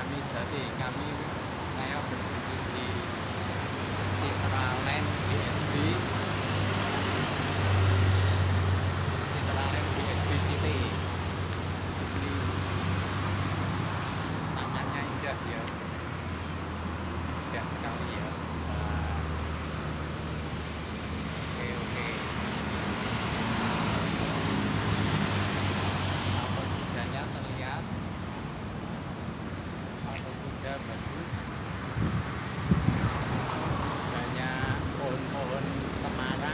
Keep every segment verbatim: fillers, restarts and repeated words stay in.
Kami Jati, kami saya berkunjung di Citraland B S D, Citraland B S D City. Ini tamannya indah ya, indah sekali ya. Nah, oke oke. Patung kudanya terlihat, patung kuda bagus. Banyak pohon-pohon cemara.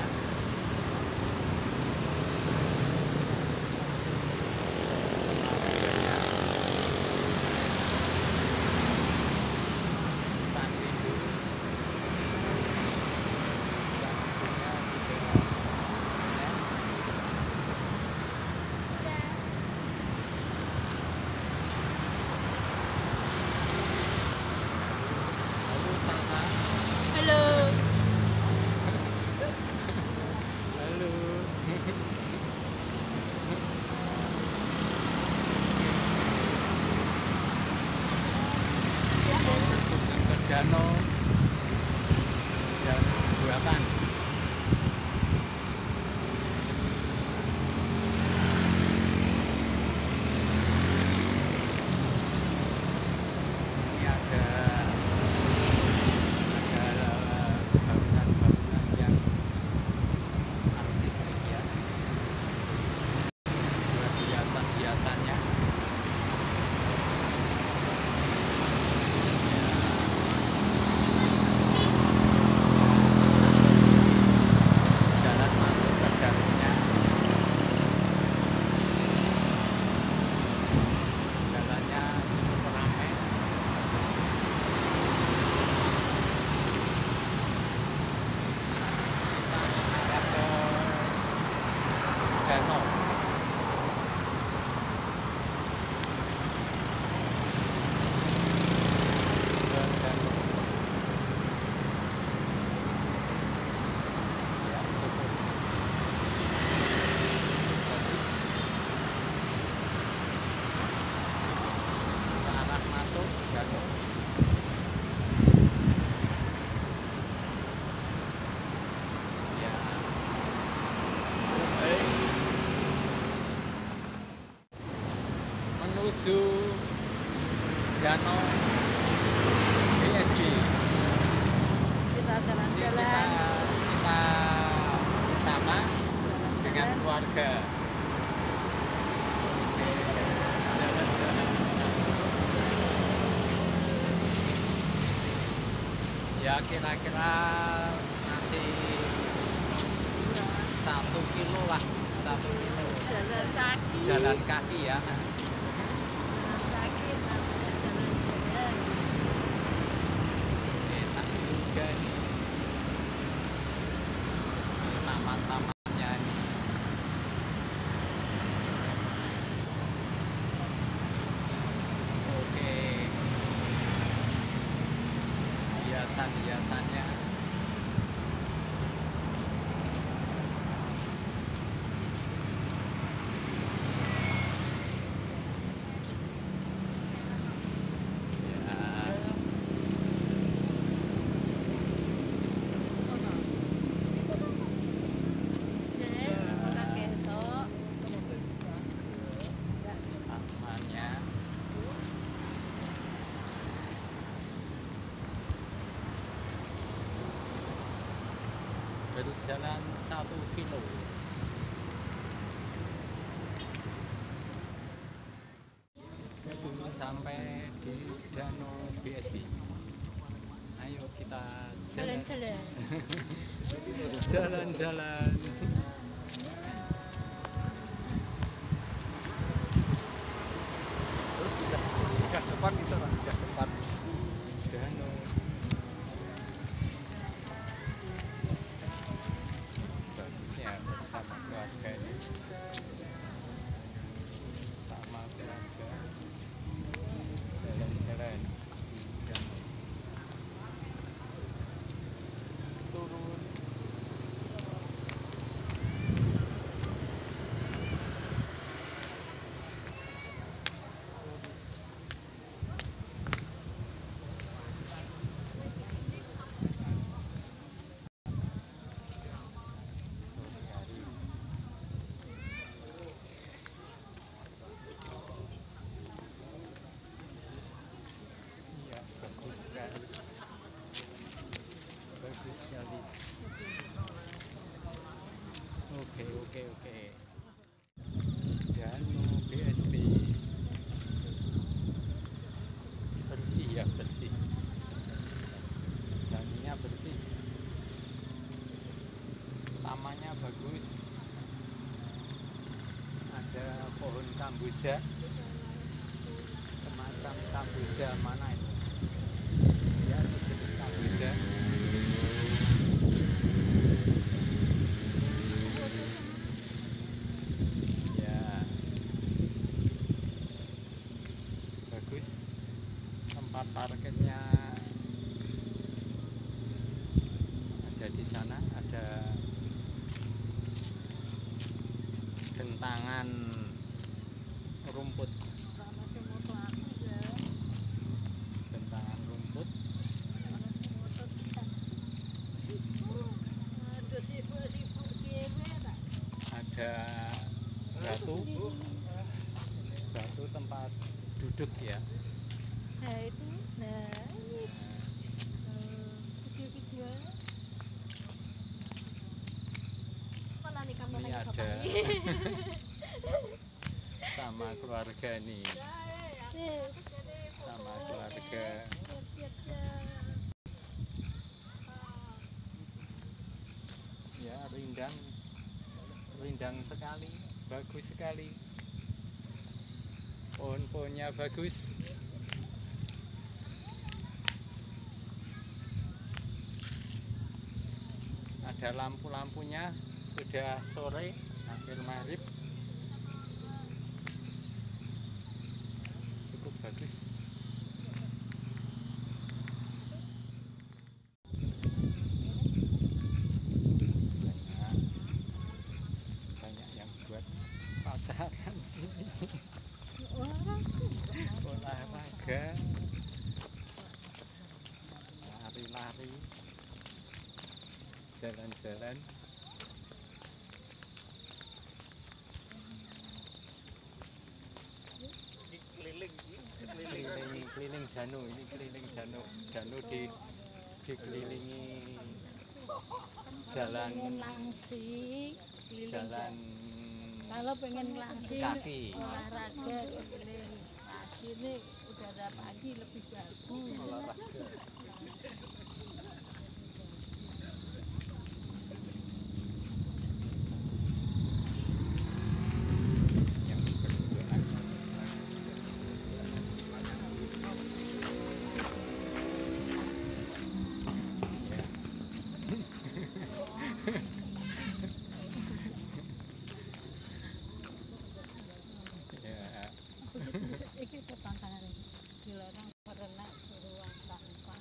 Halo. Halo. Berkunjung ke danau dan buatan. Ini ada ada bangunan-bangunan yang artistik ya, buat hiasan-hiasannya. Jalan masuk ke dalamnya, jalannya cukup ramai. Kita mengarah ke danau. Ke danau. Ya, cukup bagus. Ke arah masuk danau. Ya. Menuju danau B S D. Kita Ini kita jalan-jalan. kita bersama dengan keluarga. Oke, jalan-jalan. Ya kira-kira masih satu kilo lah, satu kilo Jalan kaki. jalan kaki ya. Jalan kaki namanya jalan-jalan. Enak juga nih. Ini taman-tamannya nih. Oke. Hiasan-hiasannya. Ya. Jadi kita ketok. Tamannya. Berjalan satu kilo. Belum sampai di danau B S D. Ayo kita jalan. Jalan-jalan. Jalan-jalan. Terus pindah pindah depan bisa lah, pindah depan. Danau. Bagusnya bersama keluarga ini. Sama keluarga. Jalan-jalan. Danau. Turun. sekali, bagus sekali. Oke oke oke. Danau B S B bersih ya, bersih. Danunya bersih. Tamannya bagus. Ada pohon kamboja, semacam kamboja mana itu? Ya, sejenis kamboja. Ya, bagus. Tempat parkirnya ada di sana, ada gentangan rumput, Sama si moto aku ya. gentangan rumput. Sama si moto kita. Aduh sibuk-sibuk dewe tak. Ada batu, batu tempat duduk ya. Nah itu, nah ini eh, video-video mana nih kamu Ini nanya ada bapak ini? sama keluarga nih, Nih, sama keluarga. Ya, rindang, rindang sekali, bagus sekali. Pohon-pohonnya bagus. Ada lampu-lampunya, sudah sore, hampir maghrib. Cukup bagus. Banyak, banyak yang buat pacaran sini. Olahraga, lari-lari, jalan-jalan. Keliling, sekeliling. Keliling keliling danau, ini keliling danau. Danau di dikelilingi jalan, pengen langsing keliling jalan kalau pengen langsing kaki. olahraga keliling pagi nih udara pagi lebih bagus. Olahraga. Yang berduaan. Ya. Ya. Iki tetanggaan dilarang berenang beruang sampah.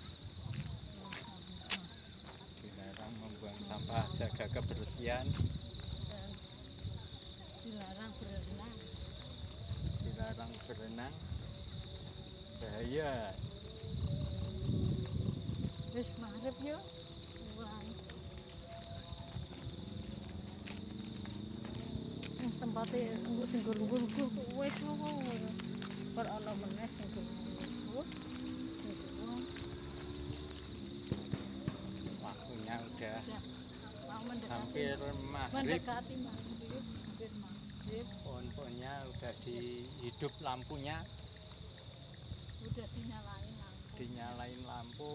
Dilarang membuang sampah, jaga kebersihan. Dan dilarang berenang. Dilarang berenang, bahaya. Wis maghrib yo. Pulang. Tempatnya tunggu sing guru-guru wis ngono. Bar ana meneh sing guru-guru. Waktunya udah Mau mendekati hampir maghrib. mendekati maghrib, hampir maghrib Pohon-pohonnya udah dihidup lampunya, udah dinyalain lampu. dinyalain lampu.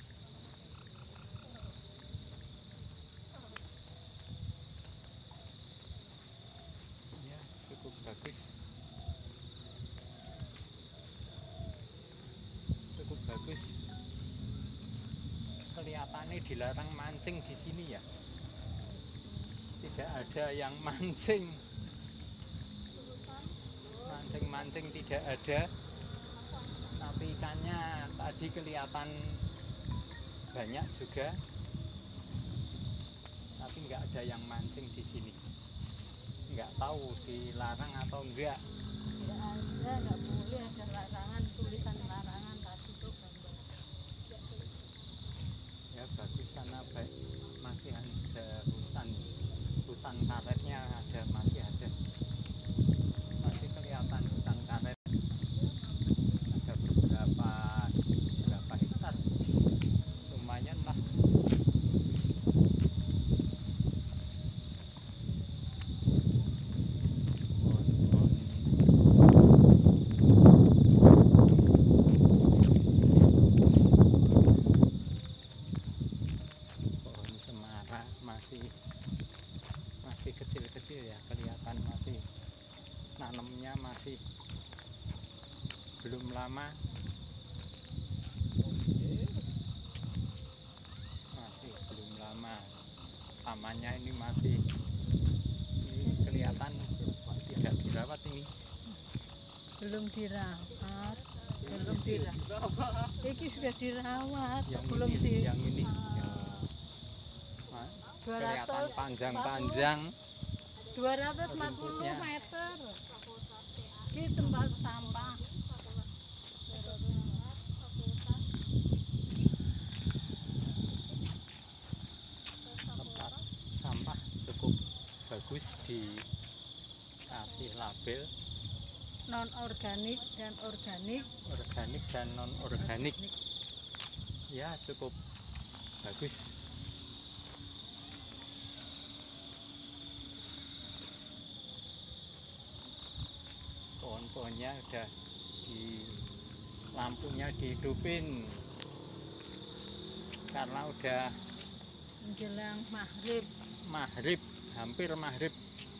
Ya, cukup bagus. Cukup bagus. Kelihatannya dilarang mancing di sini ya. Tidak ada yang mancing. Mancing-mancing tidak ada. Tapi ikannya tadi kelihatan banyak juga. Tapi nggak ada yang mancing di sini. Nggak tahu dilarang atau enggak. Nggak ada, nggak boleh ada larangan, tulisan larangan tadi tuh gambar. Ya bagus, sana baik, masih ada hutan, hutan karetnya ada, masih ada, masih kelihatan hutan karet. Ada beberapa beberapa hektar. belum lama, masih belum lama. Tamannya ini masih ini kelihatan tidak dirawat ini. Belum dirawat, belum dirawat. Ini sudah dirawat, Yang belum ini, di. yang ini. Nah, kelihatan panjang-panjang. dua ratus empat puluh rumputnya. meter di tempat sampah. Tempat sampah cukup bagus, dikasih label Non organik dan organik. organik dan non organik. Ya, cukup bagus. Pohon-pohonnya udah di lampunya dihidupin karena udah Menjelang maghrib. maghrib, hampir maghrib.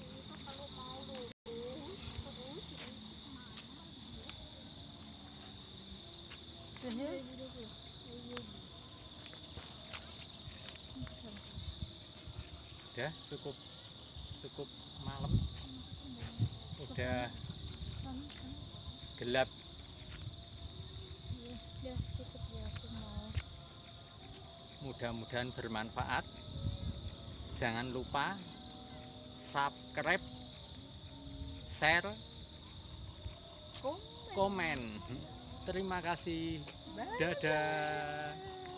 Udah cukup cukup malam, udah gelap. Mudah-mudahan bermanfaat. Jangan lupa subscribe, share, komen. Terima kasih. Dadah.